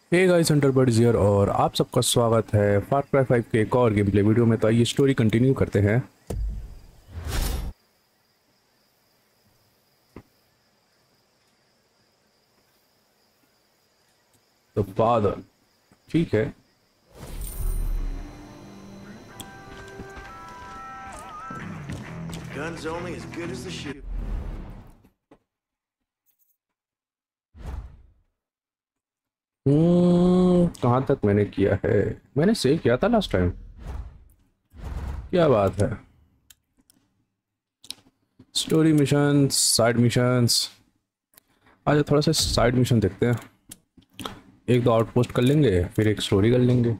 Hey guys, हंटरबर्ड्स here और आप सबका स्वागत है फार क्राई 5 के एक और गेम प्ले वीडियो में। तो आइए स्टोरी कंटिन्यू करते हैं। तो फादर ठीक है। Guns only as good as the shoot. कहाँ तक मैंने किया है? मैंने सेव किया था लास्ट टाइम। क्या बात है। Story missions, side missions. आज थोड़ा सा साइड मिशन देखते हैं। एक दो आउटपोस्ट कर लेंगे, फिर एक स्टोरी कर लेंगे।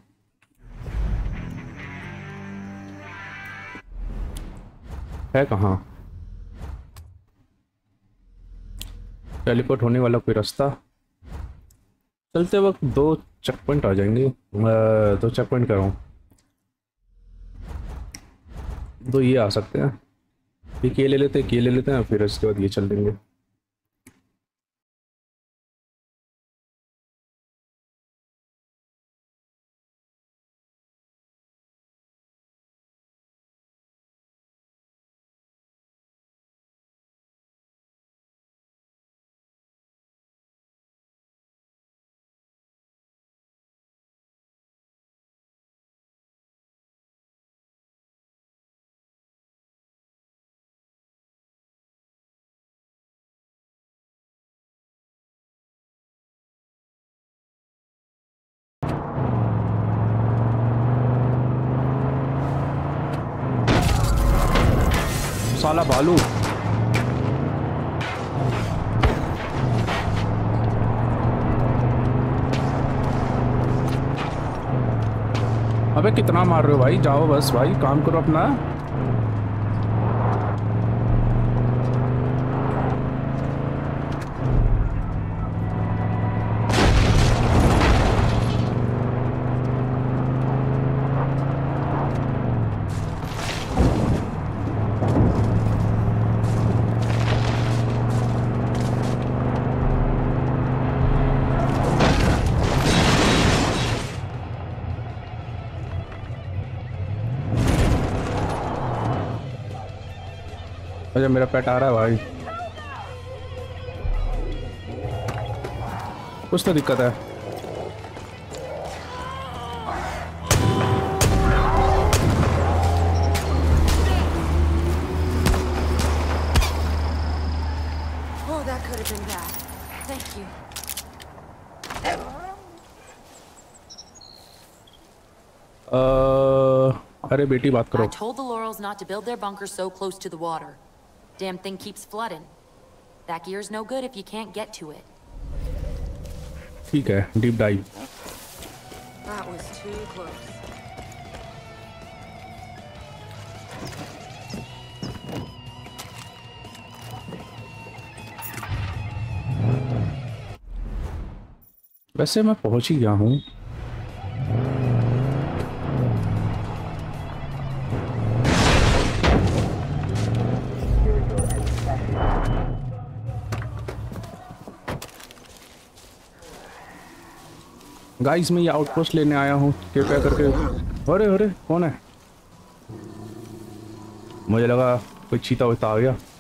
है कहाँ? टेलीपोर्ट होने वाला कोई रास्ता? चलते वक्त दो चेक पॉइंट आ जाएंगे। दो चेक पॉइंट कर रहा हूँ। दो ये आ सकते हैं। एक ये ले लेते हैं, एक ये ले लेते हैं, फिर इसके बाद ये चल देंगे। साला भालू। अबे कितना मार रहे हो भाई? जाओ बस भाई, काम करो अपना। अच्छा, मेरा पेट आ रहा है भाई। कुछ तो दिक्कत है। Oh, that could have been bad. Thank you. अरे बेटी बात I करो। told the Laurels not to build their bunker so close to the water. Damn thing keeps flooding. That gear's no good if you can't get to it. ठीक है, deep dive. That was too close. वैसे मैं पहुंच ही गया हूँ। Guys, मैं ये outpost लेने आया हूँ, कृपया करके। अरे अरे, कौन है? मुझे लगा कोई चीता उता आ गया।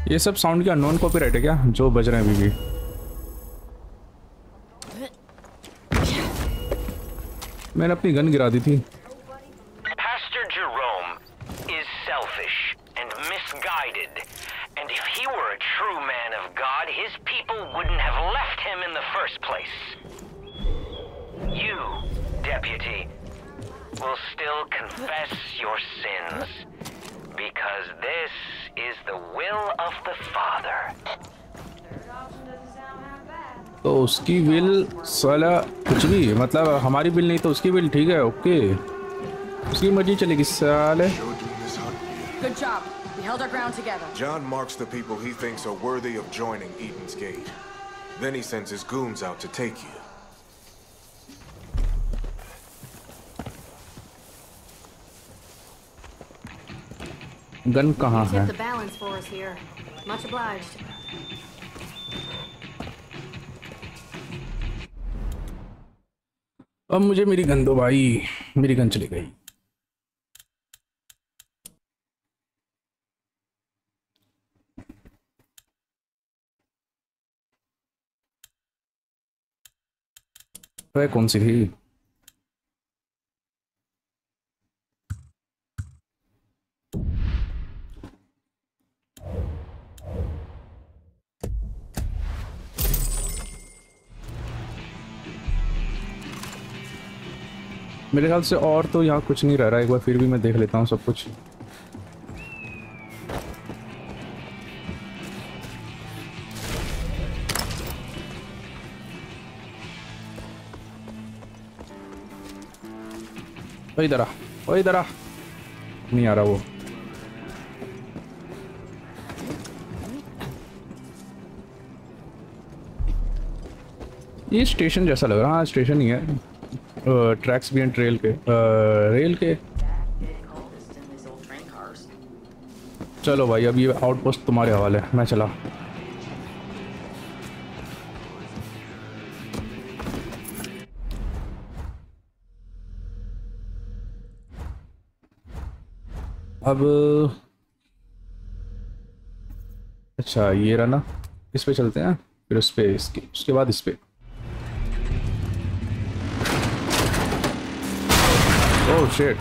ये सब साउंड क्या नॉन कॉपीराइट है क्या जो बज रहे हैं अभी भी? मैंने अपनी गन गिरा दी थी। Pastor Jerome is selfish and misguided, and if he were a true man of God, his people wouldn't have left him in the first place. You, deputy, will still confess your sins, because this is the will of the Father. तो उसकी will साला कुछ भी, मतलब हमारी will नहीं तो उसकी विल, ठीक है, ओके, उसकी मर्जी चलेगी साले। Good job. We held our ground together. John marks the people he thinks are worthy of joining Eden's Gate. Then he sends his goons out to take you. Gun कहाँ है? Tip the balance for us here. Much obliged. अब मुझे मेरी gun दो भाई, मेरी gun चली गई। वह कौन सी थी? मेरे ख्याल से और तो यहाँ कुछ नहीं रह रहा है। एक बार फिर भी मैं देख लेता हूँ सब कुछ। ओ इधर आ, ओ इधर आ। नहीं आ रहा वो। ये स्टेशन जैसा लग रहा है। हाँ स्टेशन ही है। ट्रैक्स भी हैं ट्रेल के, रेल के। चलो भाई अब ये आउटपोस्ट तुम्हारे हवाले है, मैं चला। अब अच्छा ये रहा ना, इस पे चलते हैं, फिर उस पे उसके बाद इस पे। Oh shit.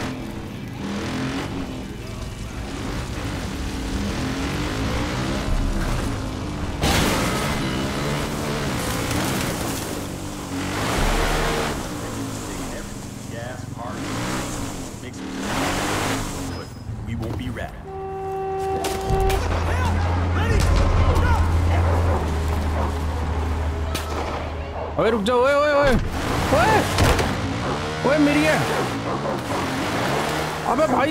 We won't be ready. अबे रुक जाओ, ओए ओए ओए ओए ओए मेरी है। अबे भाई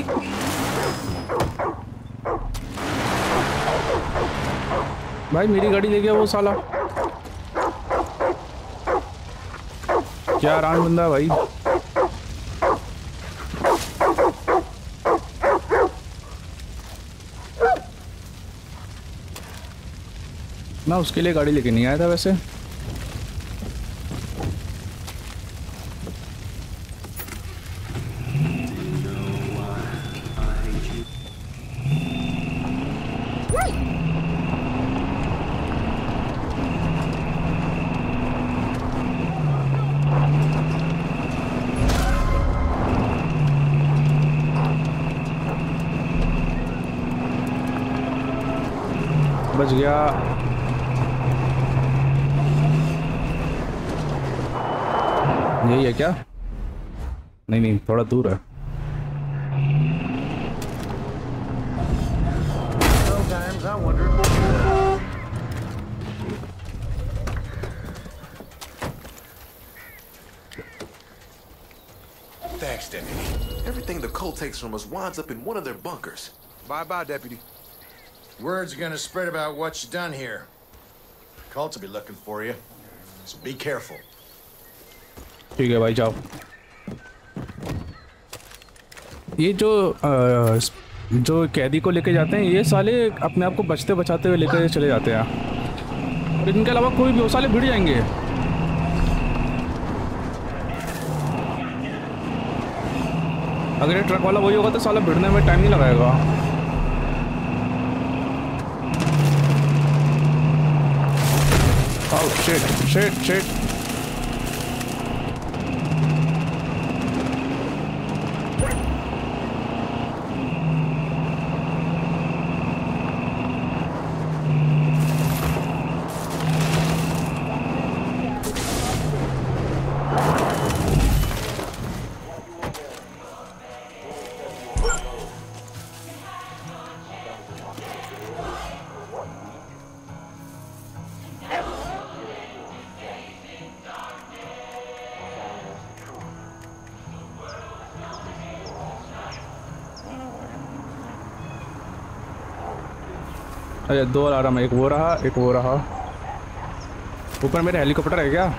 भाई मेरी गाड़ी ले गया वो साला। क्या आराम बंदा भाई। मैं उसके लिए गाड़ी लेके नहीं आया था वैसे। बच गया। यही है क्या? नहीं नहीं थोड़ा दूर है। Sometimes I wonder. Thanks, Deputy. Everything the cult takes from us winds up in one of their bunkers. Bye-bye, Deputy. Word's gonna spread about what you done here. Cults will be looking for you, so be careful. ठीक है भाई जाओ। ये जो कैदी को लेके जाते हैं ये साले अपने आप को बचते बचाते हुए लेकर चले जाते हैं, और इनके अलावा कोई भी वो साले भिड़ जाएंगे। अगर ये ट्रक वाला वही होगा तो साला भिड़ने में टाइम नहीं लगाएगा। Oh shit. अरे 2 अलार्म, एक वो रहा। ऊपर मेरे हेलीकॉप्टर है क्या?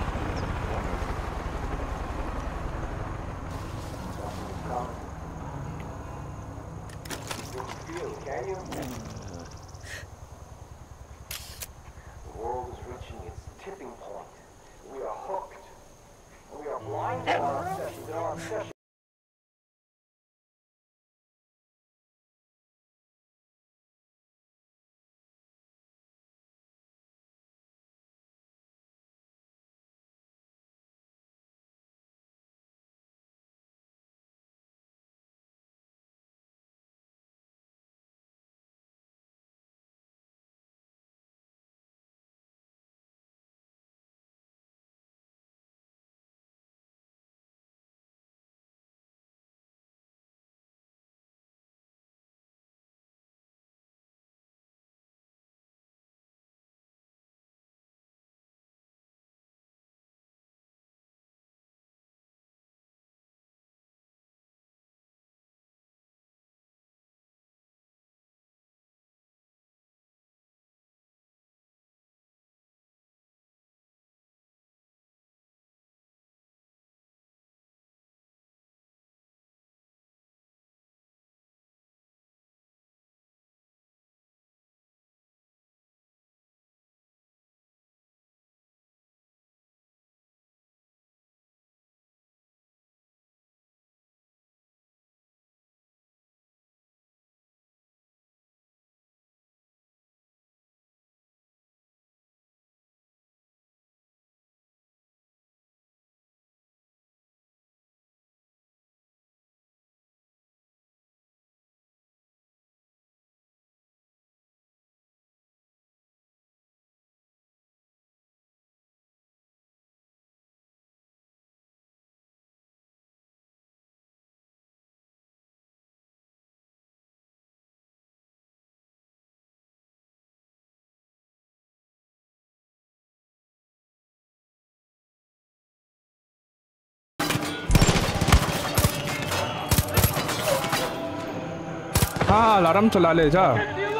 हाँ अलार्म चला ले जा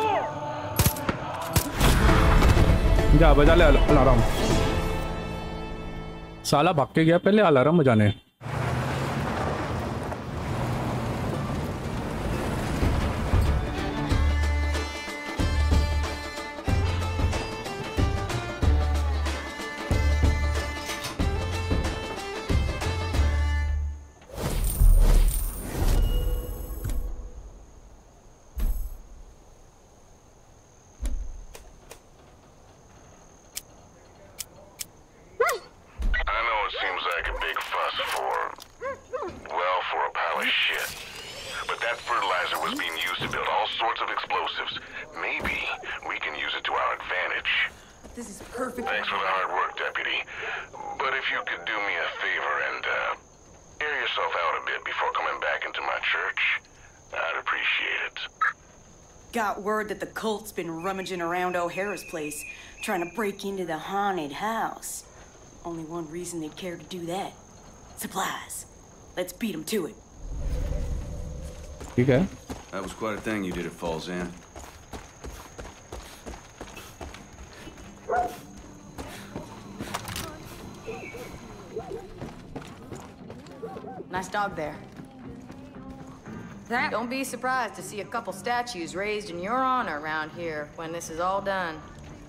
बजा ले अलार्म। साला भाग के गया पहले अलार्म बजाने। Thanks for the hard work, Deputy. But if you could do me a favor and, air yourself out a bit before coming back into my church, I'd appreciate it. Got word that the cult's been rummaging around O'Hara's place, trying to break into the haunted house. Only one reason they'd care to do that. Supplies. Let's beat them to it. Okay. That was quite a thing you did at Falls End. Nice dog there. Don't be surprised to see a couple statues raised in your honor around here when this is all done.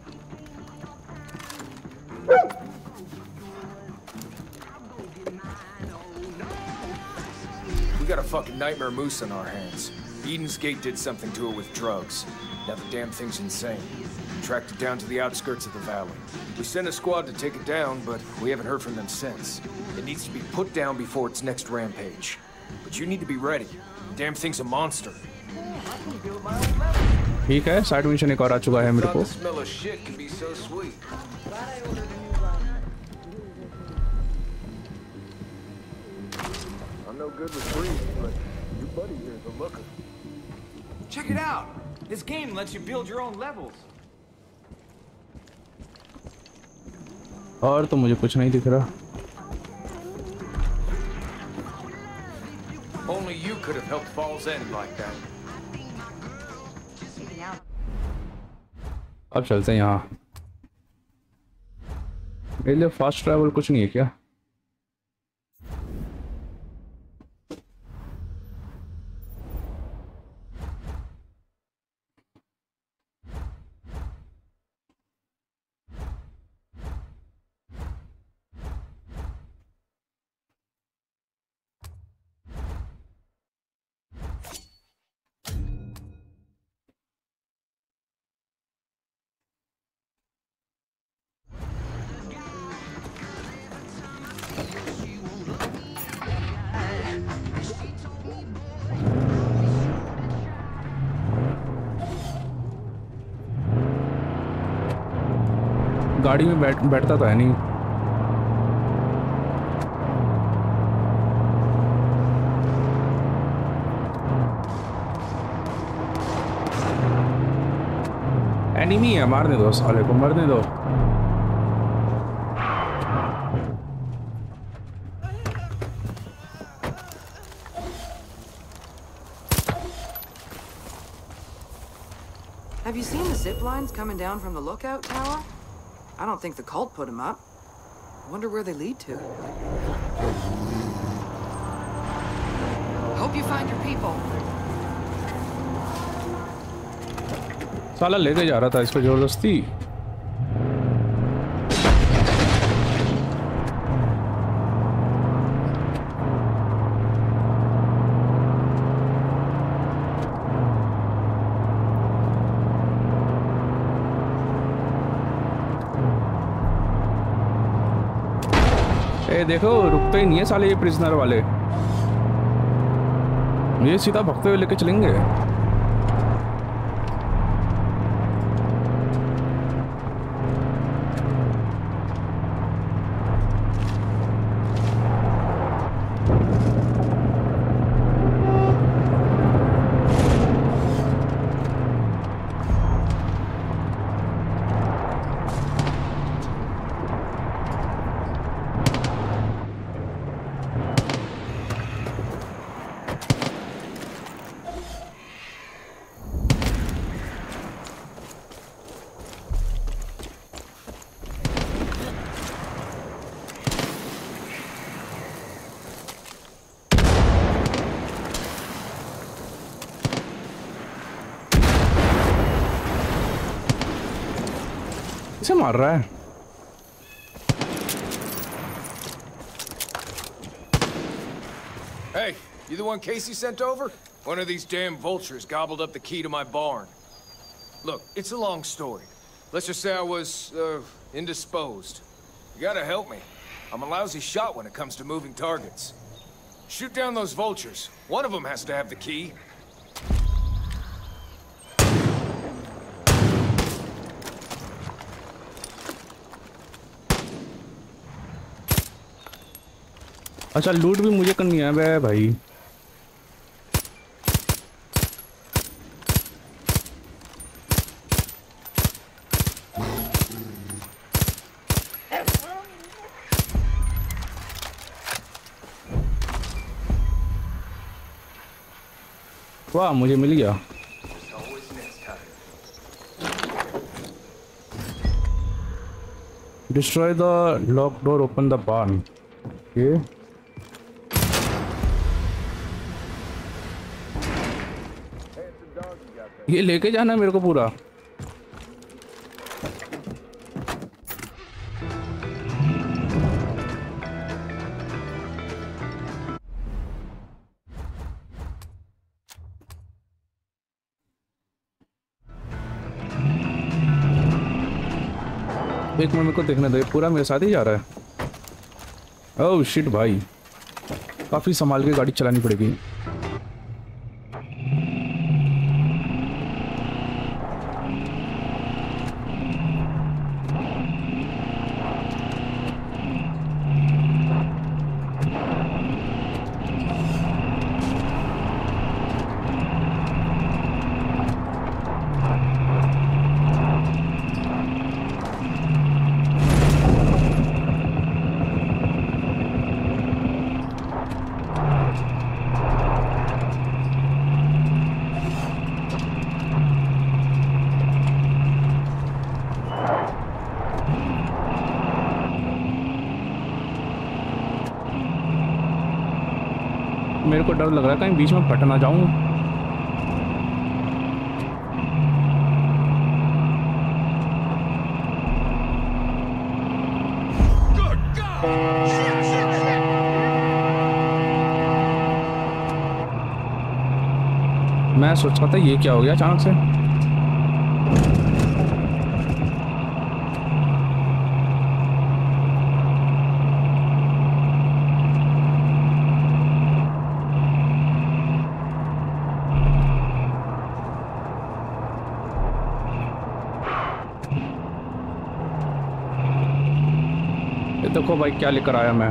We got a fucking nightmare moose on our hands. Eden's Gate did something to it with drugs. Now the damn thing's insane. tracked it down to the outskirts of the valley. We sent a squad to take it down, but we haven't heard from them since. It needs to be put down before its next rampage. But you need to be ready. The damn thing's a monster. ठीक है, side mission एक और आ चुका है मेरे को। Check it out. This game lets you build your own levels. और तो मुझे कुछ नहीं दिख रहा। Only you could have helped Falls End like that. अब चलते हैं यहाँ। मेरे लिए फास्ट ट्रैवल कुछ नहीं है क्या? गाड़ी में बैठता तो है नहीं। एनिमी है, मारने दो साले को, मरने दो। Have you seen the zip lines coming down from the lookout tower? I don't think the cult put them up. I wonder where they lead to. Hope you find your people. साला लेके जा रहा था इसको जबरदस्ती। देखो रुकते ही नहीं है साले ये प्रिजनर वाले, ये सीधा भगते हुए लेके चलेंगे। इसे मार रहा है। Hey, you the one Casey sent over? One of these damn vultures gobbled up the key to my barn. Look, it's a long story. Let's just say I was, indisposed. You gotta help me. I'm a lousy shot when it comes to moving targets. Shoot down those vultures. One of them has to have the key. अच्छा लूट भी मुझे करनी है बे भाई। वाह मुझे मिल गया। Destroy the locked door, open the barn. Okay. ये लेके जाना मेरे को पूरा। एक मिनट मेरे को देखने दो, ये पूरा मेरे साथ ही जा रहा है। ओह शिट भाई, काफ़ी संभाल के गाड़ी चलानी पड़ेगी। मेरे को डर लग रहा है कहीं बीच में फट ना जाऊं। मैं सोच रहा था ये क्या हो गया अचानक से। देखो भाई क्या लेकर आया मैं।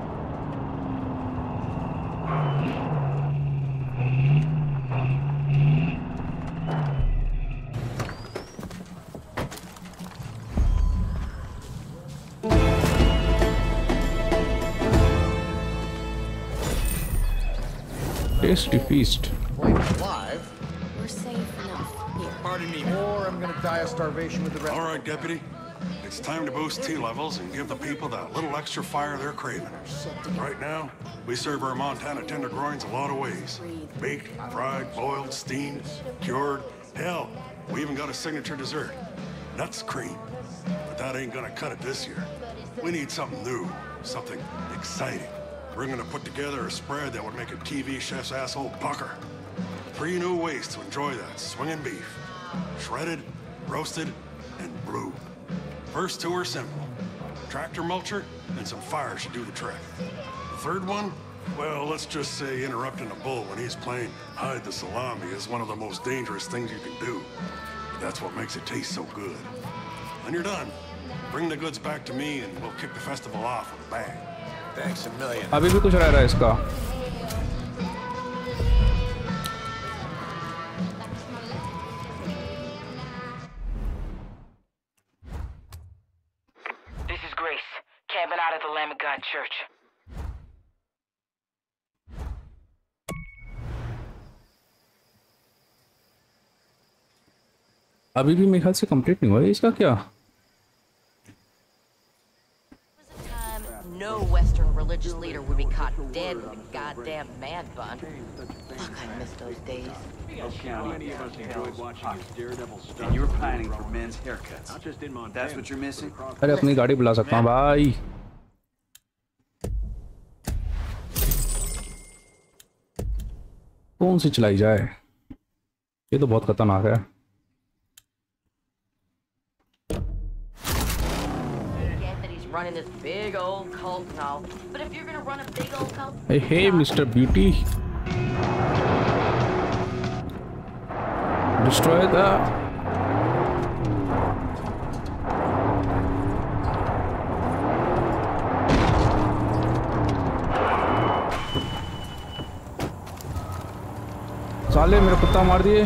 Tasty feast. Alive? We're safe enough here. Pardon me, or I'm gonna die of starvation with the rest. All right, Deputy. It's time to boost T levels and give the people that little extra fire they're craving. Right now, we serve our Montana tenderloins a lot of ways. Baked, fried, boiled, steamed, cured. Hell, we even got a signature dessert. Nuts cream. But that ain't gonna cut it this year. We need something new, something exciting. We're gonna put together a spread that would make a TV chef's asshole pucker. 3 new ways to enjoy that swinging beef. Shredded, roasted, and blue. First 2 are simple. Tractor mulcher and some fire should do the trick. The third one, well, let's just say interrupting a bull when he's playing hide the salami is one of the most dangerous things you can do. But that's what makes it taste so good. When you're done, bring the goods back to me and we'll kick the festival off with a bang. Thanks a million. अभी भी कुछ रह रहा है इसका। This is Grace, camping out at the Lamb of God Church. अभी भी मेरे ख्याल से कंप्लीट नहीं हुआ है इसका क्या? No Western religious leader would be caught dead in a goddamn man bun. Fuck, I miss those days. Many of us enjoyed watching his daredevil stuff. And you're pining for men's haircuts. Not just in Montana. That's what you're missing? अरे अपनी गाड़ी बुला सकता हूँ भाई। कौन सी चलाई जाए? ये तो बहुत खतरनाक है। Running this big old cult and all, but if you're gonna run a big old cult, hey Mr. Beauty, destroy the साले मेरा कुत्ता मार दिए।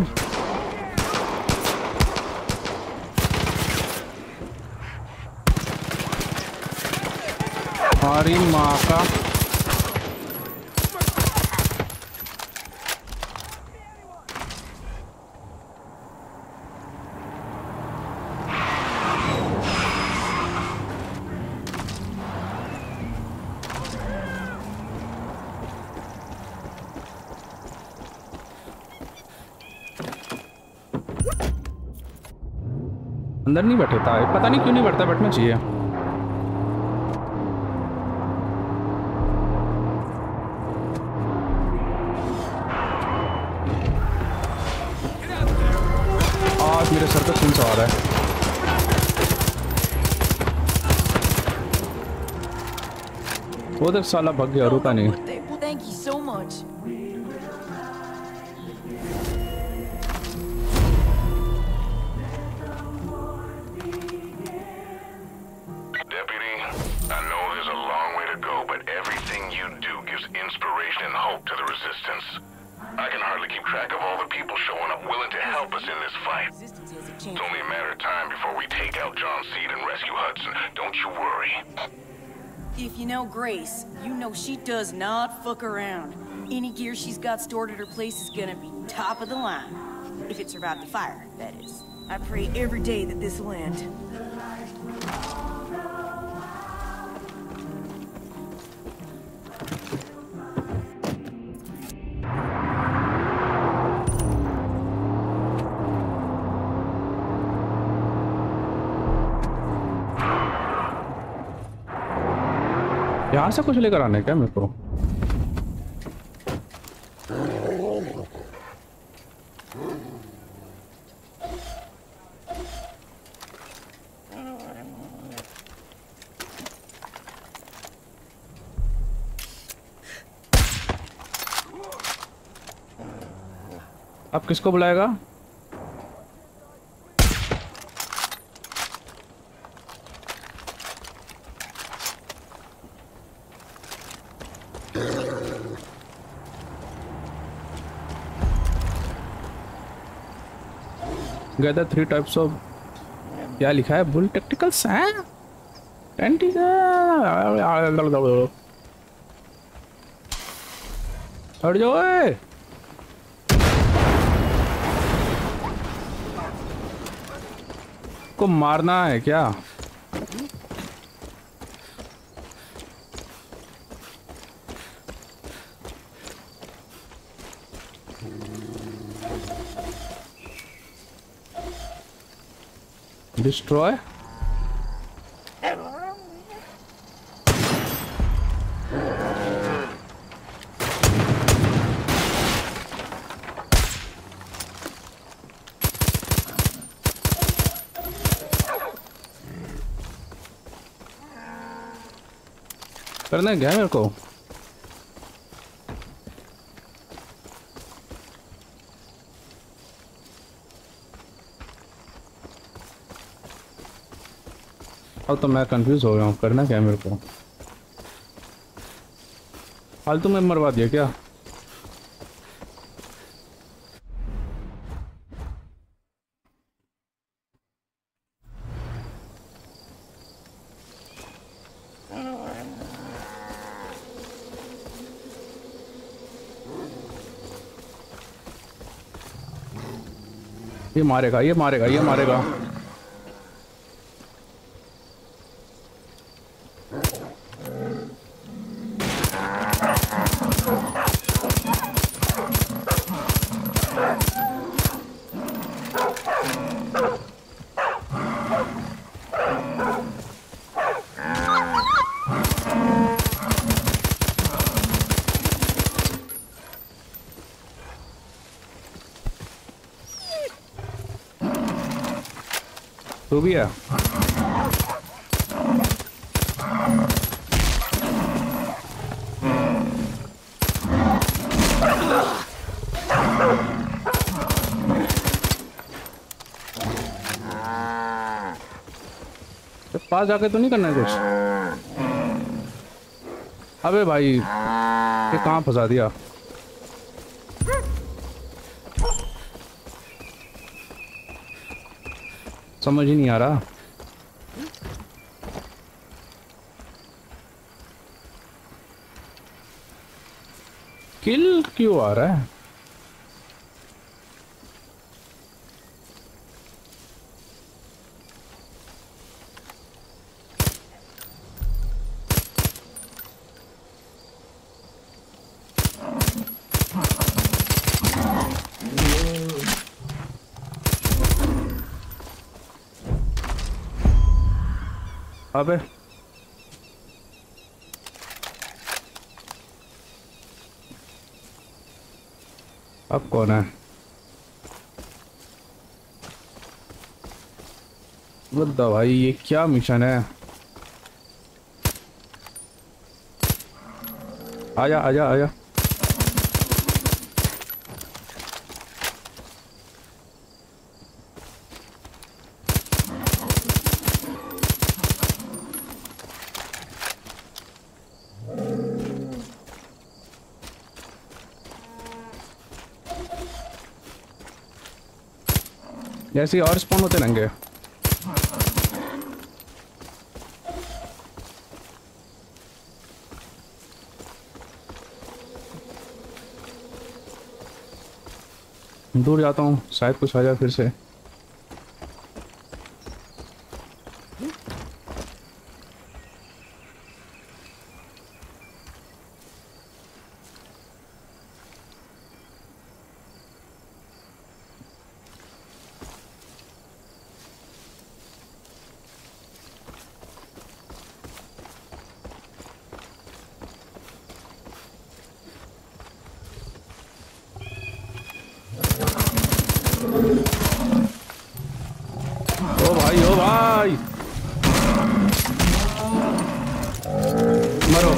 हमारी माँ का अंदर नहीं बैठता है, पता नहीं क्यों नहीं बैठता, बैठना चाहिए। आज मेरे सर पे खून सवार है। वो तो साला भाग गया, रुका नहीं। Thank you so much. Deputy, I know there's a long way to go, but everything you do gives inspiration and hope to the Resistance. I can hardly keep track of all the people showing up willing to help us in this fight. It's only a matter of time before we take out John Seed and rescue Hudson. Don't you worry. If you know Grace, you know she does not fuck around. Any gear she's got stored at her place is gonna be top of the line. If it survived the fire, that is. I pray every day that this will end. यहाँ से कुछ लेकर आने क्या मेरे को? अब किसको बुलाएगा? Gather 3 types of, क्या लिखा है? बुल टेक्टिकल्स हैं? हट जाओ। को मारना है क्या? Destroy? करना क्या मेरे को? अब तो मैं कंफ्यूज हो गया हूँ, करना क्या है मेरे को? फालतू में मरवा दिया क्या? ये मारेगा, ये मारेगा, ये मारेगा। तो भी है। तो पास जाके तो नहीं करना है कुछ? अबे भाई ये कहाँ फंसा दिया? समझ ही नहीं आ रहा। किल क्यों आ रहा है? अबे अब कौन है? बता भाई ये क्या मिशन है? आजा आजा आजा। जैसे और स्पॉन होते रहेंगे। दूर जाता हूँ, शायद कुछ आ जाए फिर से। ओ भाई मरो।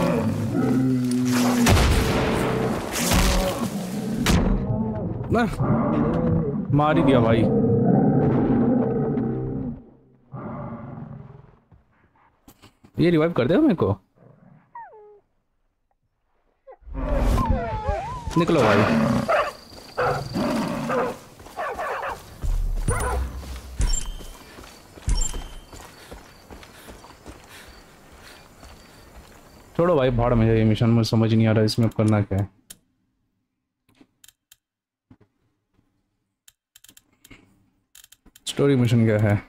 मार ही दिया भाई। ये रिवाइव कर देगा मेरे को। निकलो भाई। छोड़ो भाई, भाड़ में ये मिशन में समझ नहीं आ रहा इसमें करना क्या है। स्टोरी मिशन क्या है?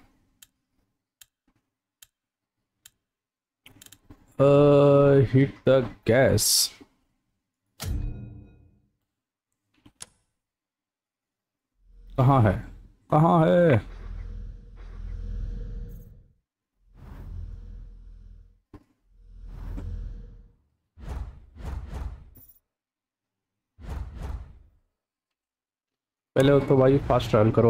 Hit the gas. कहाँ है, कहाँ है? पहले तो भाई फास्ट ट्रैवल करो।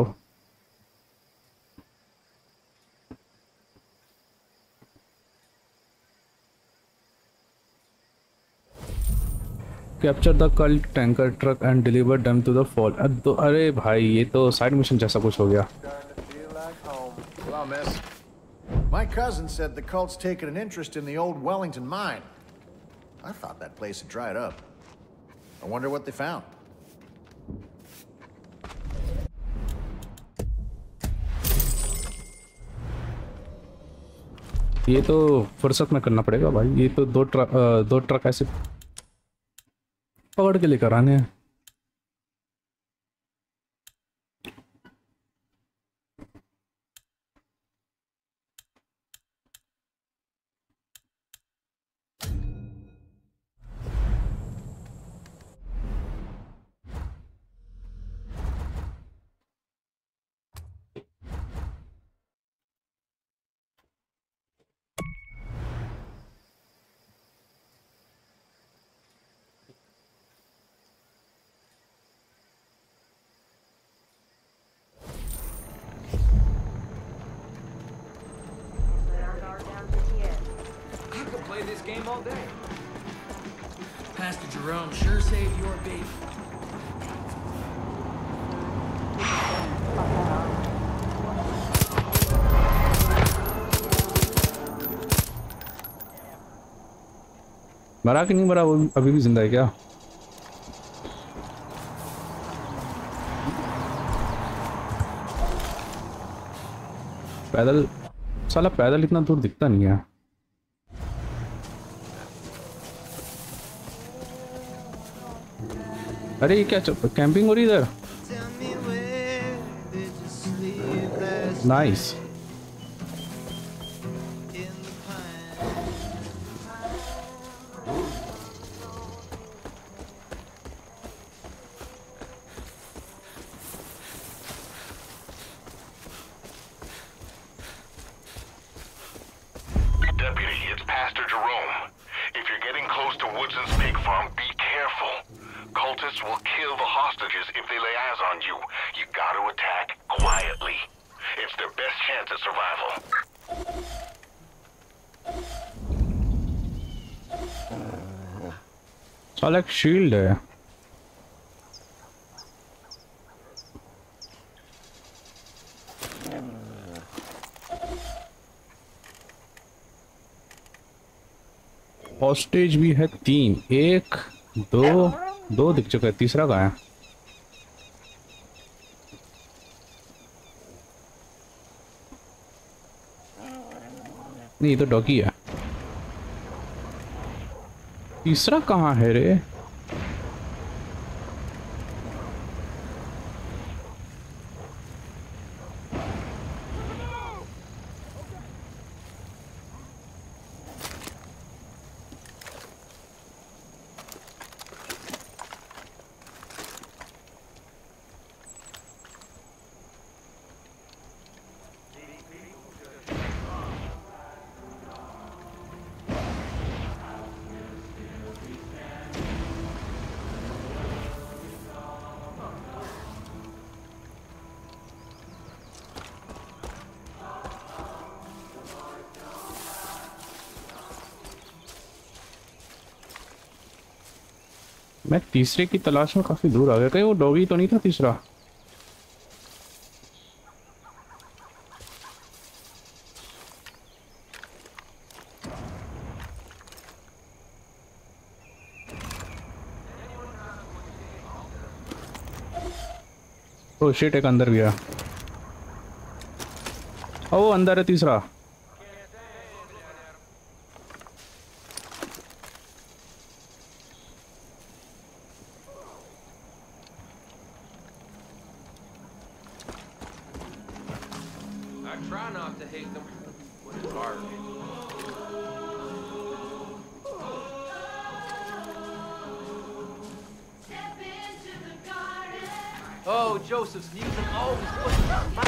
Capture the cult tanker truck and deliver them to the fall. अरे भाई ये तो साइड मिशन जैसा कुछ हो गया। My cousin said the cult's taken an interest in the old Wellington mine. I thought that place had dried up. I wonder what they found. ये तो फुर्सत में करना पड़ेगा भाई। ये तो दो ट्रक ऐसे पकड़ के लेकर आने हैं। Game all day. Pastor Jerome sure saved your baby. मरा कि नहीं मरा? वो अभी भी जिंदा है क्या? पैदल साला पैदल इतना दूर दिखता नहीं है। अरे ये क्या कैंपिंग हो रही इधर? Nice. Deputy, it's Pastor Jerome. If you're getting close to Woodson's pig farm, be careful. Cultists will kill the hostages if they lay eyes on you. You gotta attack quietly. It's their best chance at survival. साला एक shield है। Hostage भी है 3, 1 2 दिख चुका है, तीसरा कहाँ है? नहीं, ये तो डॉगी है। तीसरा कहाँ है रे? मैं तीसरे की तलाश में काफी दूर आ गया। कहीं वो डॉगी तो नहीं था तीसरा? ओ शिट, एक अंदर गया। ओ अंदर है तीसरा। Oh, Joseph's music always puts my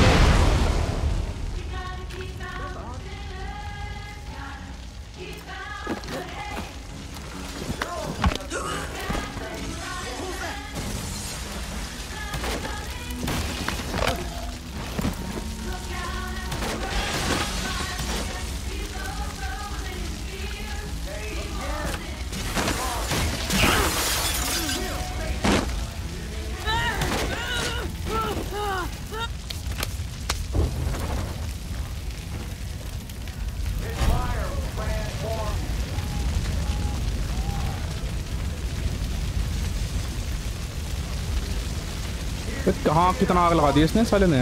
कहाँ कितना आग लगा दी इसने साले ने।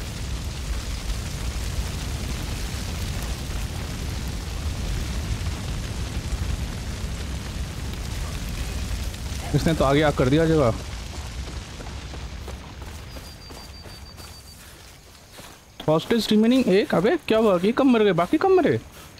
इसने तो आगे आग कर दिया जगह। Hostage remaining 1। अबे क्या हुआ? ये कब मर गए? बाकी कब मरे?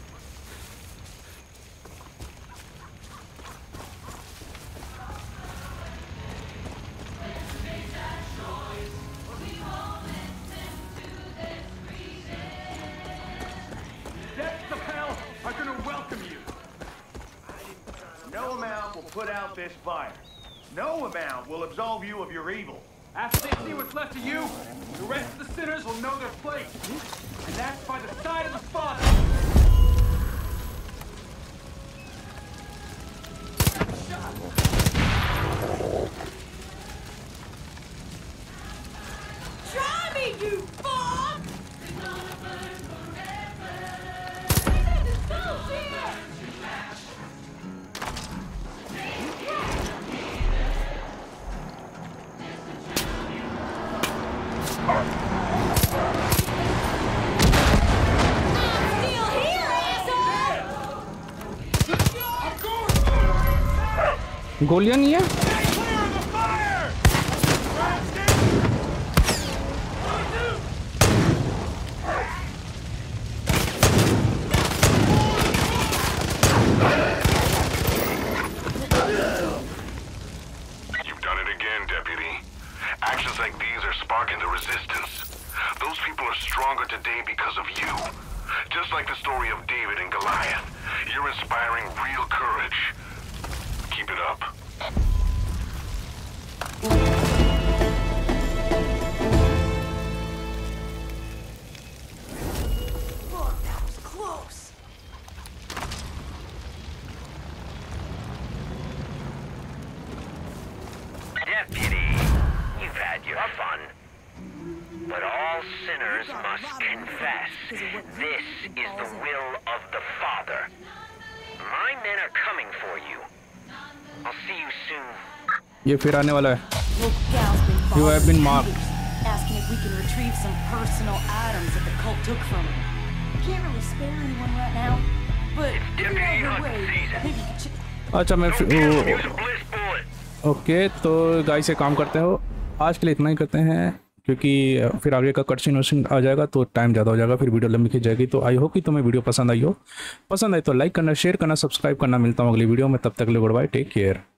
After they see what's left of you, the rest of the sinners will know their place. And that's by the side of the Father. Try me, you fuck! गोलियां नहीं है? You've done it again, Deputy. Actions like these are sparking the resistance. Those people are stronger today because of you. Just like the story of David and Goliath, you're inspiring real courage. Keep it up. Fuck, that was close. all sinners must confess. This is the will of the Father. My men are coming for you. I'll see you soon. ये फिर आने वाला है. Local gal's been You have been marked. asking if we can retrieve some personal items that the cult took from him. Can't really spare anyone right now, but if you're on your way, maybe you could अच्छा मैं okay तो guys से काम करते हो. आज के लिए इतना ही करते हैं क्योंकि फिर आगे का कट सीन आ जाएगा तो टाइम ज़्यादा हो जाएगा, फिर वीडियो लंबी खींच जाएगी. तो आई होप कि तुम्हें वीडियो पसंद आई हो. पसंद आई तो लाइक करना, शेयर करना, सब्सक्राइब करना. मिलता हूँ अगली वीडियो में. तब तक ले गुड बाय, टेक केयर.